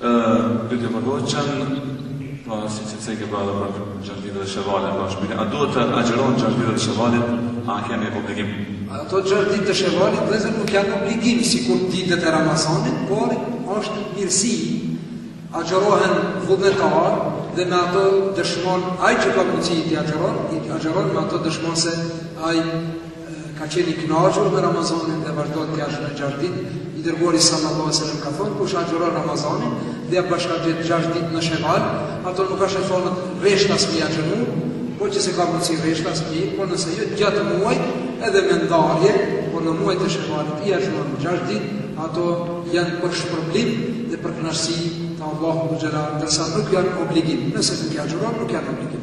Pyetja për hoqën, pra si që cekë pra dhe për 6 ditët e Shevalit, pra shpile, a duhet të agjeron 6 ditët e Shevalit, a kemi obligim? Ato 6 ditët e Shevalit, vëllezër, nuk janë obligim, sikur ditët e Ramazanit, por është mirësi. Agjerohen vullnetar dhe me ato dëshmon, ai që ka mundësi t'i agjeron me ato dëshmon se ai ka qenë i kënaqur me Ramazanin dhe vazhdon t'i agjeron 6 ditë. I dërguari sallallahu alaihi wasallam ka thonë, kush agjeron Ramazanin dhe ja bashkangjet 6 ditë në Sheval, ato nuk është e thonë rreshtas me agjeru, po që se ka mundësi rreshtas me, po nëse jo gjatë muajit edhe me ndarje, po në muajt e Shevalit i agjeron 6 ditë, ato janë për shpërblim dhe për kënaqësi të Allahu xhelal, ndërsa nuk janë obligim. Nëse nuk i agjeron, nuk janë obligim.